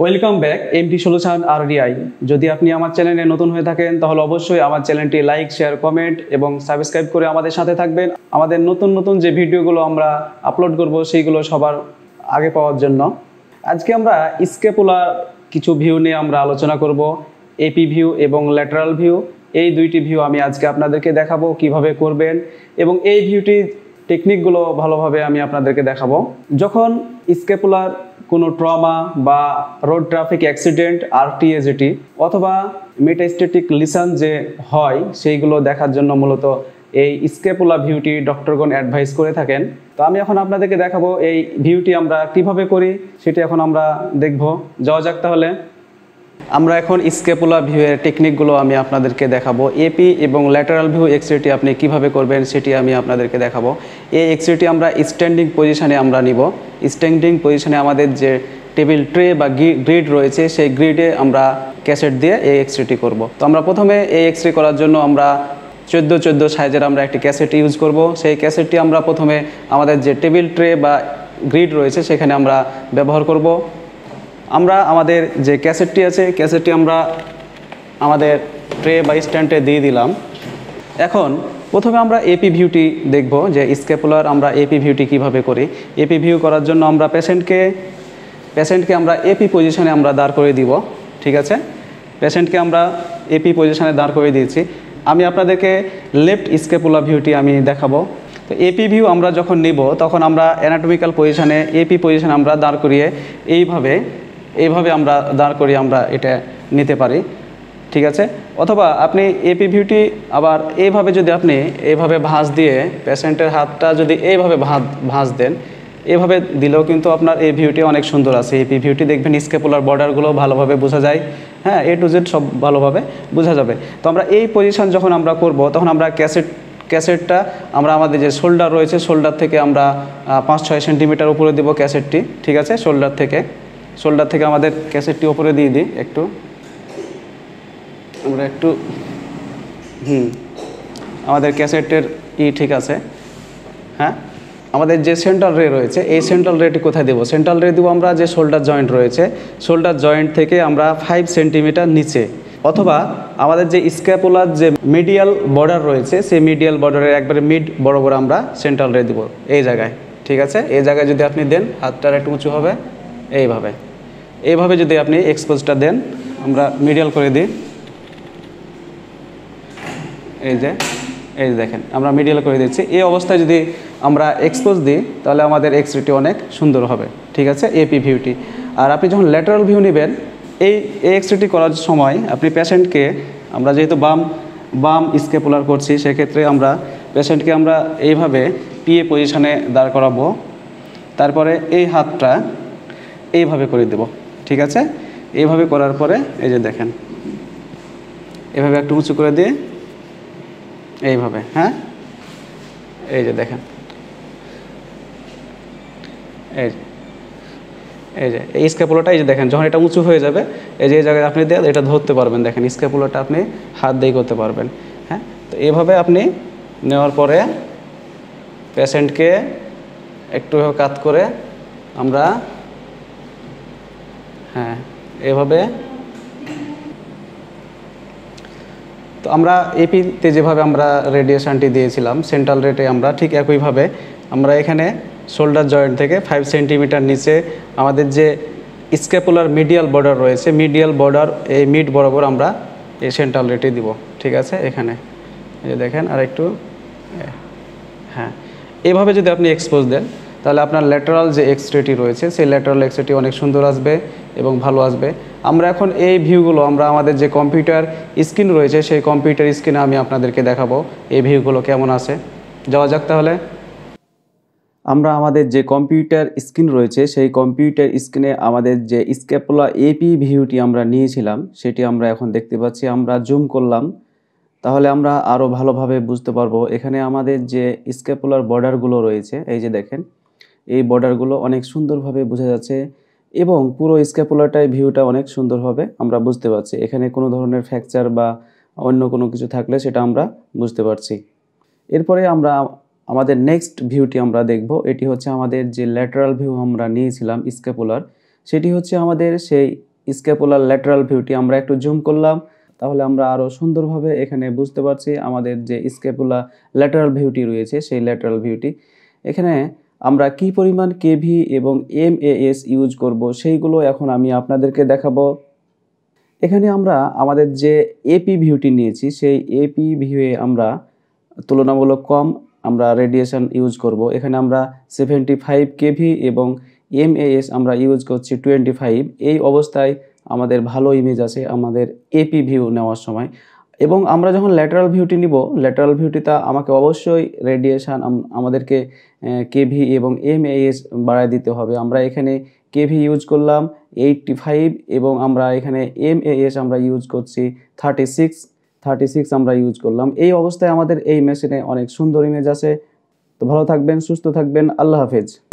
Welcome back MT solution RDI. যদি আপনি আমার চ্যানেলে নতুন হয়ে থাকেন তাহলে অবশ্যই আমার চ্যানেলটি লাইক, শেয়ার, কমেন্ট এবং সাবস্ক্রাইব করে আমাদের সাথে থাকবেন। আমাদের নতুন নতুন যে ভিডিওগুলো আমরা আপলোড করব সেইগুলো সবার আগে পাওয়ার জন্য। আজকে আমরা স্ক্যাপুলার কিছু ভিউ নিয়ে আমরা আলোচনা করব। এপি ভিউ এবং ল্যাটারাল ভিউ, এই দুইটি ভিউ আমি আজকে আপনাদেরকে দেখাবো কিভাবে করবেন, এবং এই ভিউটি টেকনিকগুলো ভালোভাবে আমি আপনাদেরকে দেখাবো। যখন স্ক্যাপুলার কোনো ট্রমা বা রোড ট্রাফিক অ্যাক্সিডেন্ট, আরটিএ যেটি, অথবা মেটাস্ট্যাটিক লিশন যে হয়, সেইগুলো দেখার জন্য মূলত এই স্ক্যাপুলা ভিউটি ডক্টরগণ অ্যাডভাইস করে থাকেন। তো আমি এখন আপনাদেরকে দেখাবো এই ভিউটি আমরা কিভাবে করি, সেটি এখন আমরা দেখব। যাওয়া যাক তাহলে। আমরা এখন স্ক্যাপুলা ভিউয়ের টেকনিকগুলো আমি আপনাদেরকে দেখাবো। এপি এবং ল্যাটারাল ভিউ এক্সরেটি আপনি কিভাবে করবেন সেটি আমি আপনাদেরকে দেখাবো। এই এক্সরেটি আমরা স্ট্যান্ডিং পজিশনে আমরা নিব। স্ট্যান্ডিং পজিশনে আমাদের যে টেবিল ট্রে বা গ্রিড রয়েছে, সেই গ্রিডে আমরা ক্যাসেট দিয়ে এই এক্সরেটি করব। তো আমরা প্রথমে এই এক্সরে করার জন্য আমরা 14x14 সাইজের আমরা একটি ক্যাসেট ইউজ করব। সেই ক্যাসেটটি আমরা প্রথমে আমাদের যে টেবিল ট্রে বা গ্রিড রয়েছে সেখানে আমরা ব্যবহার করব। আমরা আমাদের যে ক্যাসেটটি আছে, ক্যাসেটটি আমরা আমাদের ট্রে বা স্ট্যান্ডে দিয়ে দিলাম। এখন প্রথমে আমরা এপি ভিউটি দেখব যে স্ক্যাপুলার আমরা এপি ভিউটি কিভাবে করি। এপি ভিউ করার জন্য আমরা পেশেন্টকে আমরা এপি পজিশনে আমরা দাঁড় করে দিব। ঠিক আছে, পেশেন্টকে আমরা এপি পজিশনে দাঁড় করে দিয়েছি। আমি আপনাদেরকে লেফট স্ক্যাপুলা ভিউটি আমি দেখাবো। তো এপি ভিউ আমরা যখন নিব তখন আমরা অ্যানাটমিক্যাল পজিশনে এপি পজিশনে আমরা দাঁড় করিয়ে এইভাবে আমরা দাঁড় করিয়ে আমরা এটা নিতে পারি। ঠিক আছে, অথবা আপনি এপি ভিউটি আবার এইভাবে যদি আপনি এইভাবে ভাঁজ দিয়ে পেশেন্টের হাতটা যদি এইভাবে ভাঁজ দেন, এইভাবে দিলেও কিন্তু আপনার এই ভিউটি অনেক সুন্দর আছে। এপি ভিউটি দেখবেন স্ক্যাপুলার বর্ডারগুলো ভালোভাবে বোঝা যায়। হ্যাঁ, A to Z সব ভালোভাবে বোঝা যাবে। তো আমরা এই পজিশন যখন আমরা করব তখন আমরা ক্যাসেটটা আমরা আমাদের যে শোল্ডার রয়েছে, শোল্ডার থেকে আমরা 5-6 সেন্টিমিটার উপরে দিব ক্যাসেটটি। ঠিক আছে, শোল্ডার থেকে আমাদের ক্যাসেটটি উপরে দিয়ে দিই একটু। আমরা একটু আমাদের ক্যাসেটের ঠিক আছে। হ্যাঁ, আমাদের যে সেন্ট্রাল রে রয়েছে, এই সেন্ট্রাল রেটি কোথায় দেবো? সেন্ট্রাল রে দেবো আমরা যে শোল্ডার জয়েন্ট রয়েছে, শোল্ডার জয়েন্ট থেকে আমরা 5 সেন্টিমিটার নিচে, অথবা আমাদের যে স্ক্যাপুলার যে মিডিয়াল বর্ডার রয়েছে, সেই মিডিয়াল বর্ডারের একবারে মিড বরাবর আমরা সেন্ট্রাল রে দেবো এই জায়গায়। ঠিক আছে, এই জায়গায় যদি আপনি দেন হাতটা একটু উঁচু হবে। এইভাবে যদি আপনি এক্সপোজটা দেন, আমরা মিডিয়াল করে দিই। এই যে দেখেন আমরা মিডিয়াল করে দিচ্ছি। এই অবস্থায় যদি আমরা এক্সপোজ দিই তাহলে আমাদের এক্সরেটি অনেক সুন্দর হবে। ঠিক আছে, এপি ভিউটি। আর আপনি যখন ল্যাটারাল ভিউ নেবেন, এই এক্সরেটি করার সময় আপনি পেশেন্টকে, আমরা যেহেতু বাম স্ক্যাপুলার করছি, সেক্ষেত্রে আমরা পেশেন্টকে আমরা এইভাবে পিএ পজিশনে দাঁড় করাবো। তারপরে এই হাতটা এইভাবে করে দেব। ঠিক আছে, এইভাবে করার পরে এই যে দেখেন, এভাবে একটু উঁচু করে দিয়ে এইভাবে, হ্যাঁ, এই যে দেখেন, এই যে এই স্ক্যাপুলাটা, এই যে দেখেন, যখন এটা উঁচু হয়ে যাবে, এই যে এই জায়গায় আপনি দিয়ে এটা ধরতে পারবেন। দেখেন স্ক্যাপুলাটা আপনি হাত দিয়ে করতে পারবেন। হ্যাঁ, তো এইভাবে আপনি নেওয়ার পরে পেশেন্টকে একটু কাত করে আমরা, হ্যাঁ, এভাবে। তো আমরা এপিতে যেভাবে আমরা রেডিয়েশনটি দিয়েছিলাম সেন্ট্রাল রেটে, আমরা ঠিক একইভাবে আমরা এখানে শোল্ডার জয়েন্ট থেকে 5 সেন্টিমিটার নিচে আমাদের যে স্ক্যাপুলার মিডিয়াল বর্ডার রয়েছে, মিডিয়াল বর্ডার এই মিড বরাবর আমরা এই সেন্ট্রাল রেটে দিব। ঠিক আছে, এখানে এই যে দেখেন, আর একটু, হ্যাঁ, এইভাবে যদি আপনি এক্সপোজ দেন তাহলে আপনার ল্যাটারাল যে এক্সরেটি রয়েছে, সেই ল্যাটারাল এক্সরেটি অনেক সুন্দর আসবে এবং ভালো আসবে। আমরা এখন এই ভিউগুলো আমরা আমাদের যে কম্পিউটার স্ক্রিন রয়েছে, সেই কম্পিউটার স্ক্রিনে আমি আপনাদেরকে দেখাবো এই ভিউগুলো কেমন আছে। যাওয়া যাক তাহলে। আমরা আমাদের যে কম্পিউটার স্ক্রিন রয়েছে, সেই কম্পিউটার স্ক্রিনে আমাদের যে স্ক্যাপুলা এপি ভিউটি আমরা নিয়েছিলাম সেটি আমরা এখন দেখতে পাচ্ছি। আমরা জুম করলাম তাহলে আমরা আরও ভালোভাবে বুঝতে পারবো। এখানে আমাদের যে স্ক্যাপুলার বর্ডারগুলো রয়েছে, এই যে দেখেন, এই বর্ডারগুলো অনেক সুন্দরভাবে বোঝা যাচ্ছে এবং পুরো স্ক্যাপুলাটাই ভিউটা অনেক সুন্দরভাবে আমরা বুঝতে পারছি। এখানে কোনো ধরনের ফ্র্যাকচার বা অন্য কোনো কিছু থাকলে সেটা আমরা বুঝতে পারছি। এরপরে আমরা আমাদের নেক্সট ভিউটি আমরা দেখব। এটি হচ্ছে আমাদের যে ল্যাটারাল ভিউ আমরা নিয়েছিলাম স্ক্যাপুলার, সেটি হচ্ছে আমাদের সেই স্ক্যাপুলার ল্যাটারাল ভিউটি আমরা একটু জুম করলাম, তাহলে আমরা আরও সুন্দরভাবে এখানে বুঝতে পারছি আমাদের যে স্ক্যাপুলা ল্যাটারাল ভিউটি রয়েছে সেই ল্যাটারাল ভিউটি। এখানে আমরা কি পরিমাণ কেভি এবং এমএএস ইউজ করব সেইগুলো এখন আমি আপনাদেরকে দেখাবো। এখানে আমরা আমাদের যে এপি ভিউটি নিয়েছি সেই এপি ভিউয়ে আমরা তুলনামূলক কম আমরা রেডিয়েশন ইউজ করব। এখানে আমরা 75 কেভি এবং এমএএস আমরা ইউজ করছি 25। এই অবস্থায় আমাদের ভালো ইমেজ আসে আমাদের এপি ভিউ নেওয়ার সময়। এবং আমরা যখন ল্যাটারাল ভিউটি নিব, ল্যাটারাল ভিউটিতে আমাকে অবশ্যই রেডিয়েশন আমাদেরকে কেভি এবং এমএএস বাড়ায় দিতে হবে। আমরা এখানে কেভি ইউজ করলাম 85 এবং আমরা এখানে এমএএস আমরা ইউজ করছি 36 আমরা ইউজ করলাম। এই অবস্থায় আমাদের এই মেশিনে অনেক সুন্দর ইমেজ আসে। তো ভালো থাকবেন, সুস্থ থাকবেন, আল্লাহ হাফেজ।